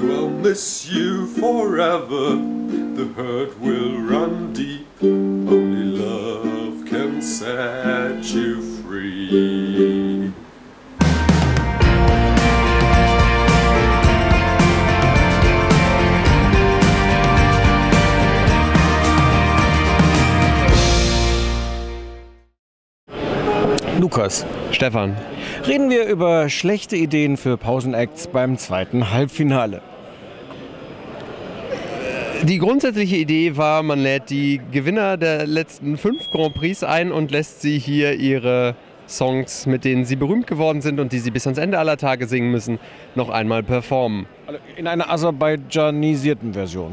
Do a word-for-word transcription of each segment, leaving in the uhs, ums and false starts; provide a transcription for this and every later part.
I'll miss you forever. The hurt will run deep. Only love can set you free. Lukas. Stefan. Reden wir über schlechte Ideen für Pausenacts beim zweiten Halbfinale. Die grundsätzliche Idee war, man lädt die Gewinner der letzten fünf Grand Prix ein und lässt sie hier ihre Songs, mit denen sie berühmt geworden sind und die sie bis ans Ende aller Tage singen müssen, noch einmal performen. In einer aserbaidschanisierten Version.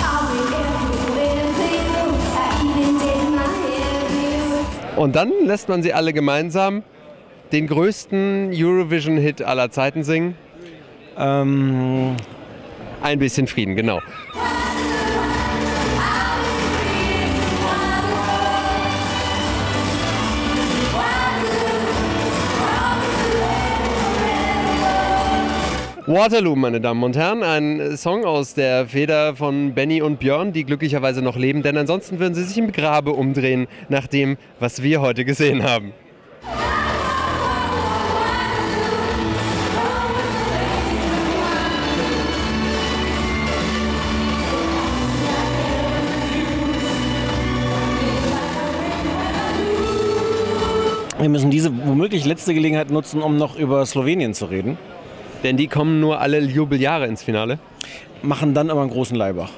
Und dann lässt man sie alle gemeinsam den größten Eurovision-Hit aller Zeiten singen. Ähm, Ein bisschen Frieden, genau. Waterloo, meine Damen und Herren, ein Song aus der Feder von Benny und Björn, die glücklicherweise noch leben, denn ansonsten würden sie sich im Grabe umdrehen nach dem, was wir heute gesehen haben. Wir müssen diese womöglich letzte Gelegenheit nutzen, um noch über Slowenien zu reden. Denn die kommen nur alle Jubeljahre ins Finale. Machen dann aber einen großen Laibach.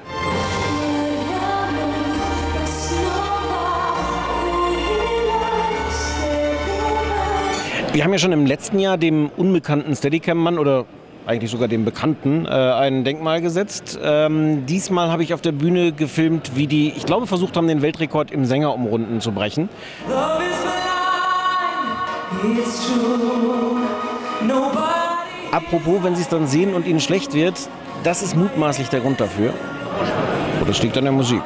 Wir haben ja schon im letzten Jahr dem unbekannten Steadicam-Mann oder eigentlich sogar dem Bekannten äh, ein Denkmal gesetzt. Ähm, diesmal habe ich auf der Bühne gefilmt, wie die, ich glaube, versucht haben, den Weltrekord im Sängerumrunden zu brechen. Apropos, wenn Sie es dann sehen und Ihnen schlecht wird, das ist mutmaßlich der Grund dafür. Oder es liegt an der Musik.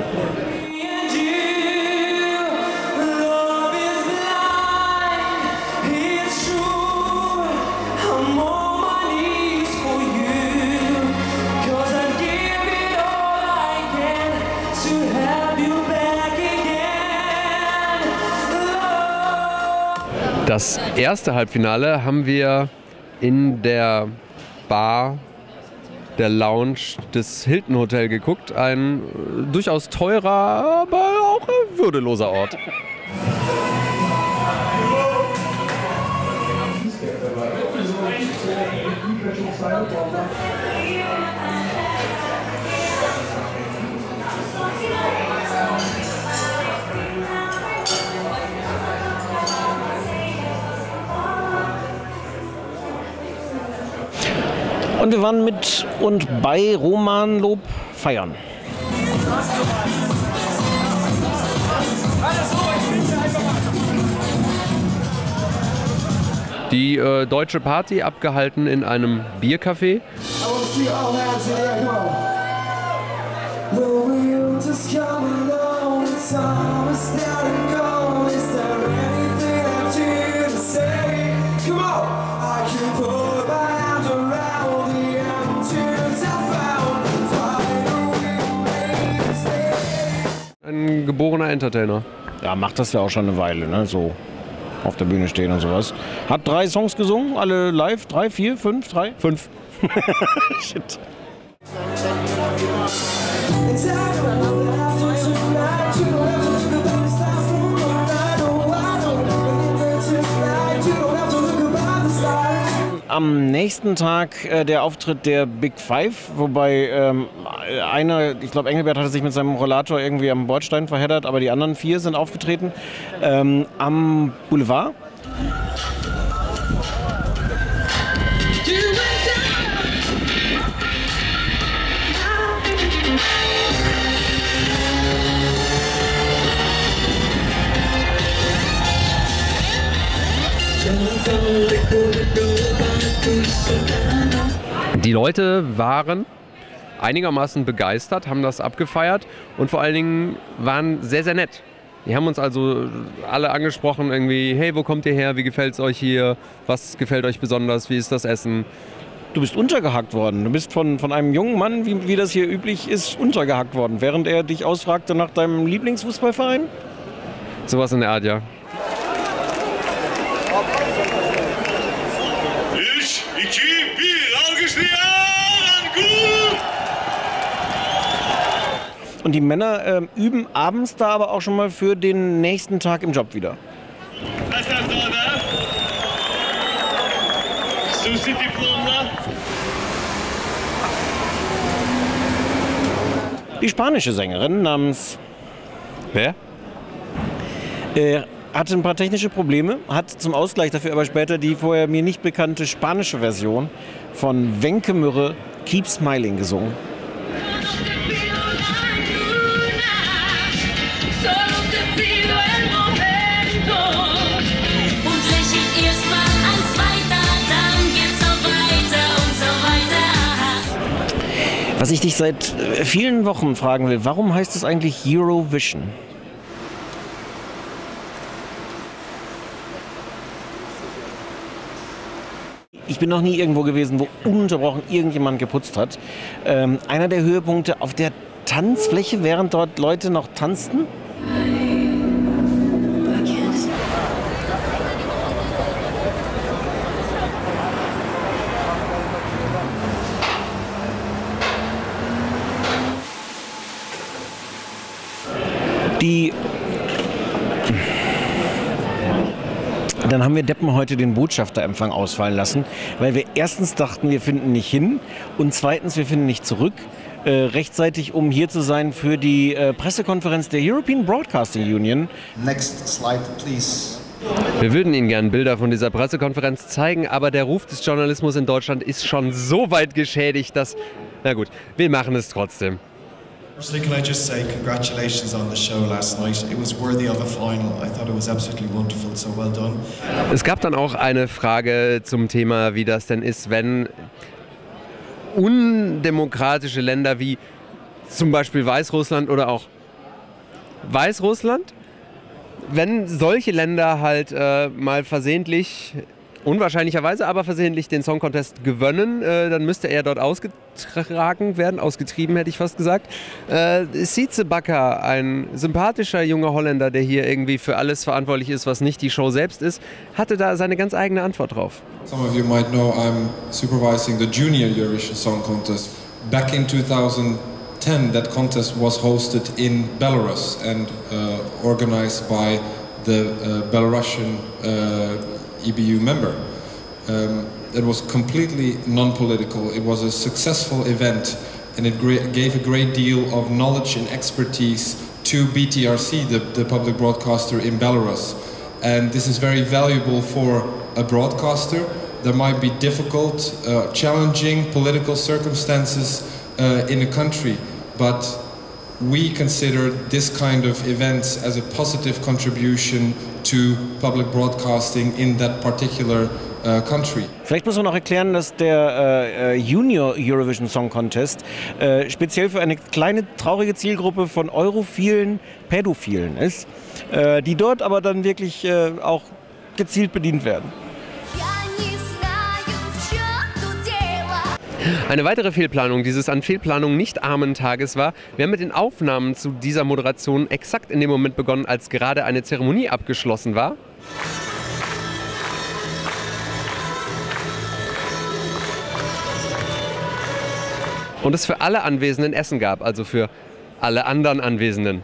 Das erste Halbfinale haben wir in der Bar, der Lounge des Hilton Hotel geguckt. Ein äh, durchaus teurer, aber auch äh, würdeloser Ort. Und wir waren mit und bei Roman Lob feiern. Die äh, deutsche Party abgehalten in einem Biercafé. Ein geborener Entertainer. Ja, macht das ja auch schon eine Weile, ne? So auf der Bühne stehen und sowas. Hat drei Songs gesungen, alle live. Drei, vier, fünf, drei? Fünf. Shit. Am nächsten Tag äh, der Auftritt der Big Five, wobei ähm, einer, ich glaube Engelbert hatte sich mit seinem Rollator irgendwie am Bordstein verheddert, aber die anderen vier sind aufgetreten ähm, am Boulevard. Die Leute waren einigermaßen begeistert, haben das abgefeiert und vor allen Dingen waren sehr, sehr nett. Die haben uns also alle angesprochen, irgendwie, hey, wo kommt ihr her, wie gefällt es euch hier, was gefällt euch besonders, wie ist das Essen? du bist untergehakt worden. Du bist von, von einem jungen Mann, wie, wie das hier üblich ist, untergehakt worden, während er dich ausfragte nach deinem Lieblingsfußballverein? Sowas in der Art, ja. üç, iki, bir, alkışlayan, gut! Und die Männer äh, üben abends da aber auch schon mal für den nächsten Tag im Job wieder. Was ist das da? Susi Diplomla. Die spanische Sängerin namens... Wer? Äh, hatte ein paar technische Probleme, hat zum Ausgleich dafür aber später die vorher mir nicht bekannte spanische Version von Wenke Mürre Keep Smiling gesungen. Was ich dich seit vielen Wochen fragen will, warum heißt es eigentlich Eurovision? Ich bin noch nie irgendwo gewesen, wo ununterbrochen irgendjemand geputzt hat. Ähm, einer der Höhepunkte auf der Tanzfläche, während dort Leute noch tanzten. Die Dann haben wir Deppen heute den Botschafterempfang ausfallen lassen, weil wir erstens dachten, wir finden nicht hin und zweitens, wir finden nicht zurück, äh, rechtzeitig, um hier zu sein für die äh, Pressekonferenz der European Broadcasting Union. Next slide, please. Wir würden Ihnen gerne Bilder von dieser Pressekonferenz zeigen, aber der Ruf des Journalismus in Deutschland ist schon so weit geschädigt, dass... Na gut, wir machen es trotzdem. Firstly, can I just say congratulations on the show last night. It was worthy of a final. I thought it was absolutely wonderful, so well done. Es gab dann auch eine Frage zum Thema, wie das denn ist, wenn undemokratische Länder wie zum Beispiel Weißrussland oder auch Weißrussland, wenn solche Länder halt äh, mal versehentlich, unwahrscheinlicherweise aber versehentlich den Song Contest gewinnen, äh, dann müsste er dort ausgetragen werden, ausgetrieben hätte ich fast gesagt. Äh, Sietse Bakker, ein sympathischer junger Holländer, der hier irgendwie für alles verantwortlich ist, was nicht die Show selbst ist, hatte da seine ganz eigene Antwort drauf. Some of you might know I'm supervising the Junior Eurovision Song Contest. Back in two thousand ten, that contest was hosted in Belarus and uh, organized by the uh, Belarusian uh, E B U member. Um, it was completely non-political. It was a successful event and it gave a great deal of knowledge and expertise to B T R C, the, the public broadcaster in Belarus. And this is very valuable for a broadcaster. There might be difficult, uh, challenging political circumstances uh, in a country, but we consider this kind of events as a positive contribution to public broadcasting in that particular uh, country. Vielleicht muss man auch erklären, dass der äh, Junior Eurovision Song Contest äh, speziell für eine kleine traurige Zielgruppe von europhilen Pädophilen ist, äh, die dort aber dann wirklich äh, auch gezielt bedient werden. Eine weitere Fehlplanung dieses an Fehlplanung nicht armen Tages war, wir haben mit den Aufnahmen zu dieser Moderation exakt in dem Moment begonnen, als gerade eine Zeremonie abgeschlossen war. Und es für alle Anwesenden Essen gab, also für alle anderen Anwesenden.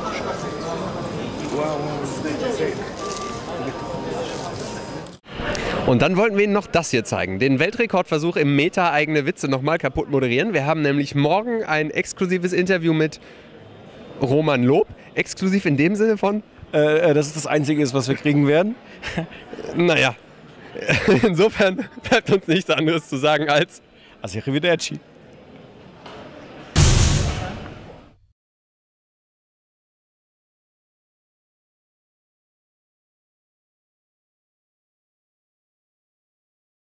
Und dann wollten wir Ihnen noch das hier zeigen. Den Weltrekordversuch im Meta eigene Witze nochmal kaputt moderieren. Wir haben nämlich morgen ein exklusives Interview mit Roman Lob. Exklusiv in dem Sinne von? Äh, dass es das Einzige ist, was wir kriegen werden. Naja, insofern bleibt uns nichts anderes zu sagen als Arrivederci.